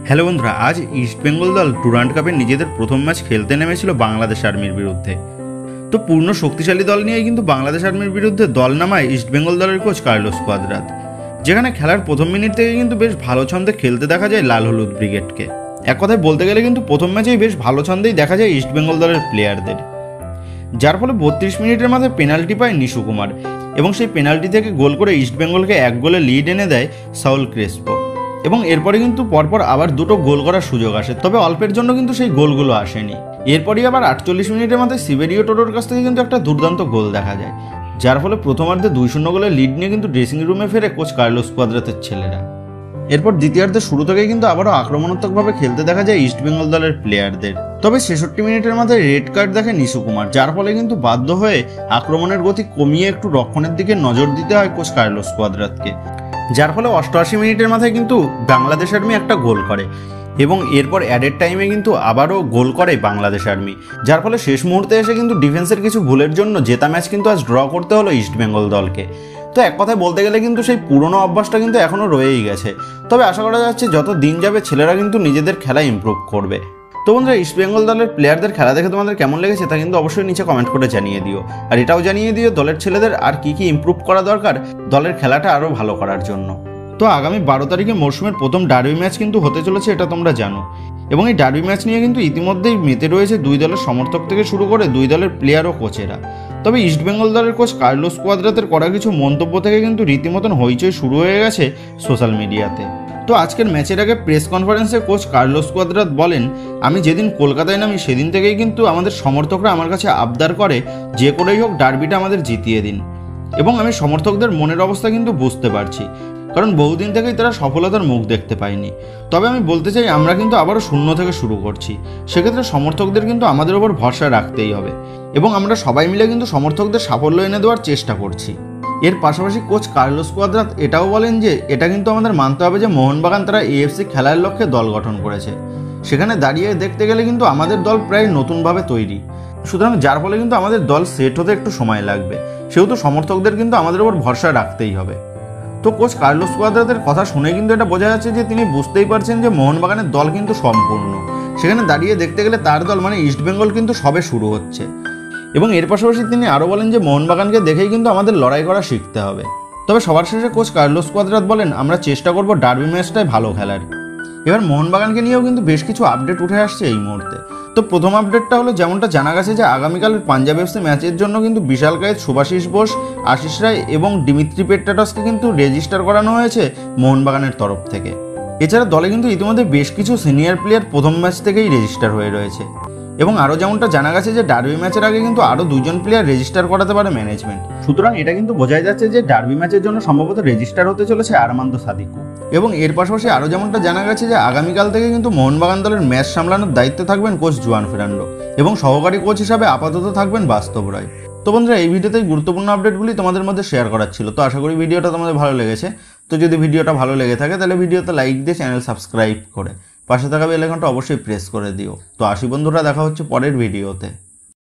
Hello বন্ধুরা, আজ east Bengal দল ডুরান্ড কাপে নিজেদের প্রথম ম্যাচ খেলতে নেমেছিল বাংলাদেশ আর্মির বিরুদ্ধে। তো পূর্ণ শক্তিশালী দল নিয়েই কিন্তু বাংলাদেশ আর্মির বিরুদ্ধে দল নামায় ইস্ট বেঙ্গল দলের কোচ কার্লোস কোয়াদ্রাত, যেখানে খেলার প্রথম মিনিট থেকে কিন্তু বেশ ভালো ছন্দে খেলতে দেখা যায় লাল হলুদ ব্রিগেডকে। এক কথায় বলতে গেলে কিন্তু প্রথম ম্যাচেই বেশ ভালো ছন্দেই দেখা যায় ইস্ট বেঙ্গল দলের প্লেয়ারদের, যার ফলে 32 মিনিটের মাথায় পেনাল্টি পায় নিশু কুমার এবং সেই পেনাল্টি থেকে গোল করে ইস্ট বেঙ্গলকে 1 গোলে লিড এনে দেয় সাউল ক্রেসপো। এবং এরপরে কিন্তু পরপর আবার দুটো গোল করার সুযোগ আসে, তবে অল্পের জন্য কিন্তু সেই গোলগুলো আসেনি। এরপরই আবার 48 মিনিটের মাথায় সিবেরিও টোটোর কাছ থেকে কিন্তু একটা দুর্দান্ত গোল দেখা যায়, যার ফলে প্রথমার্ধে 2-0 গোলের লিড নিয়ে কিন্তু ড্রেসিং রুমে ফেরে কোচ কার্লোস কোয়াদ্রাতের ছেলেরা। এরপর দ্বিতীয়ার্ধে শুরু থেকেই কিন্তু আবারও আক্রমণাত্মকভাবে খেলতে দেখা যায় ইস্ট বেঙ্গল দলের প্লেয়ারদের, তবে 66 মিনিটের মাথায় রেড কার্ড দেখে নিশু কুমার, যার ফলে কিন্তু বাধ্য হয়ে আক্রমণের গতি কমিয়ে একটু রক্ষণের দিকে নজর দিতে হয় কোচ কার্লোস কোয়াদ্রাতকে, যার ফলে 88 মিনিটের মাথায় কিন্তু বাংলাদেশ আর্মি একটা গোল করে এবং এরপর অ্যাডেড টাইমে কিন্তু আবারও গোল করে বাংলাদেশ আর্মি, যার ফলে শেষ মুহূর্তে এসে কিন্তু ডিফেন্সের কিছু ভুলের জন্য জেতা ম্যাচ কিন্তু আজ ড্র করতে হলো ইস্ট বেঙ্গল দলকে। তো এক কথায় বলতে গেলে কিন্তু সেই পুরনো অভ্যাসটা কিন্তু এখনও রয়েই গেছে, তবে আশা করা যাচ্ছে যত দিন যাবে ছেলেরা কিন্তু নিজেদের খেলা ইমপ্রুভ করবে। তো বন্ধুরা, ইস্ট বেঙ্গল দলের প্লেয়ারদের খেলা দেখে তোমাদের কেমন লেগেছে তা কিন্তু অবশ্যই নিচে কমেন্ট করে জানিয়ে দিও, আর এটাও জানিয়ে দিও দলের ছেলেদের আর কি ইমপ্রুভ করা দরকার দলের খেলাটা আরও ভালো করার জন্য। তো আগামী 12 তারিখে মরশুমের প্রথম ডার্বি ম্যাচ কিন্তু হতে চলেছে, এটা তোমরা জানো, এবং এই ডার্বি ম্যাচ নিয়ে কিন্তু ইতিমধ্যেই মেতে রয়েছে দুই দলের সমর্থক থেকে শুরু করে দুই দলের প্লেয়ার ও কোচেরা। তবে ইস্ট বেঙ্গল দলের কোচ কার্লোস কোয়াদ্রাতের করা কিছু মন্তব্য থেকে কিন্তু রীতিমতন হইচই শুরু হয়ে গেছে সোশ্যাল মিডিয়াতে। তো আজকের ম্যাচের আগে প্রেস কনফারেন্সে কোচ কার্লোস কোয়াদ্রাত বলেন, আমি যেদিন কলকাতায় নামি সেদিন থেকেই কিন্তু আমাদের সমর্থকরা আমার কাছে আবদার করে যে করেই হোক ডার্বিটা আমাদের জিতিয়ে দিন, এবং আমি সমর্থকদের মনের অবস্থা কিন্তু বুঝতে পারছি, কারণ বহুদিন থেকেই তারা সফলতার মুখ দেখতে পায়নি। তবে আমি বলতে চাই আমরা কিন্তু আবারও শূন্য থেকে শুরু করছি, সেক্ষেত্রে সমর্থকদের কিন্তু আমাদের ওপর ভরসা রাখতেই হবে এবং আমরা সবাই মিলে কিন্তু সমর্থকদের সাফল্য এনে দেওয়ার চেষ্টা করছি। এর পাশাপাশি কোচ কার্লোস কোয়াদ্রাত এটাও বলেন যে এটা কিন্তু আমাদের মানতে হবে যে মোহনবাগান তারা এএফসি খেলার লক্ষ্যে দল গঠন করেছে, সেখানে দাঁড়িয়ে দেখতে গেলে কিন্তু আমাদের দল প্রায় নতুনভাবে তৈরি, সুতরাং যার ফলে কিন্তু আমাদের দল সেট হতে একটু সময় লাগবে, সেহেতু সমর্থকদের কিন্তু আমাদের ওপর ভরসা রাখতেই হবে। তো কোচ কার্লোস কোয়াদ্রাতের কথা শুনে কিন্তু এটা বোঝা যাচ্ছে যে তিনি বুঝতেই পারছেন যে মোহনবাগানের দল কিন্তু সম্পূর্ণ, সেখানে দাঁড়িয়ে দেখতে গেলে তার দল মানে ইস্ট বেঙ্গল কিন্তু সবে শুরু হচ্ছে। এবং এর পাশাপাশি তিনি আরও বলেন যে মোহনবাগানকে দেখেই কিন্তু আমাদের লড়াই করা শিখতে হবে। তবে সবার শেষে কোচ কার্লোস কোয়াদ্রাত বলেন, আমরা চেষ্টা করব ডার্বি ম্যাচটাই ভালো খেলার। এবার মোহনবাগানকে নিয়েও কিন্তু বেশ কিছু আপডেট উঠে আসছে এই মুহূর্তে। তো প্রথম আপডেটটা হলো, যেমনটা জানা গেছে যে আগামীকালের পাঞ্জাব এফসি ম্যাচের জন্য কিন্তু বিশাল কায়েত, শুভাশিস বোস, আশিস রায় এবং দিমিত্রি পেট্রাটসকে কিন্তু রেজিস্টার করানো হয়েছে মোহনবাগানের তরফ থেকে। এছাড়া দলে কিন্তু ইতিমধ্যে বেশ কিছু সিনিয়র প্লেয়ার প্রথম ম্যাচ থেকেই রেজিস্টার হয়ে রয়েছে, এবং আরও যেমনটা জানা গেছে যে ডার্বি ম্যাচের আগে কিন্তু আরও 2 জন প্লেয়ার রেজিস্টার করাতে পারে ম্যানেজমেন্ট, সুতরাং এটা কিন্তু বোঝাই যাচ্ছে যে ডার্বি ম্যাচের জন্য সম্ভবত রেজিস্টার হতে চলেছে আরমান্দো সাদিকু। এবং এর পাশাপাশি আরও যেমনটা জানা গেছে যে আগামীকাল থেকে কিন্তু মোহনবাগান দলের ম্যাচ সামলানোর দায়িত্বে থাকবেন কোচ জুয়ান ফেরান্ডো এবং সহকারী কোচ হিসাবে আপাতত থাকবেন বাস্তব রায়। তো বন্ধুরা, এই ভিডিওতেই গুরুত্বপূর্ণ আপডেটগুলি তোমাদের মধ্যে শেয়ার করার ছিল। তো আশা করি ভিডিওটা তোমাদের ভালো লেগেছে। তো যদি ভিডিওটা ভালো লেগে থাকে তাহলে ভিডিওতে লাইক দিয়ে চ্যানেল সাবস্ক্রাইব করে পাশে থাকা বেল আইকনটা অবশ্যই প্রেস করে দিও। তো আসি বন্ধুরা, দেখা হচ্ছে পরের ভিডিওতে।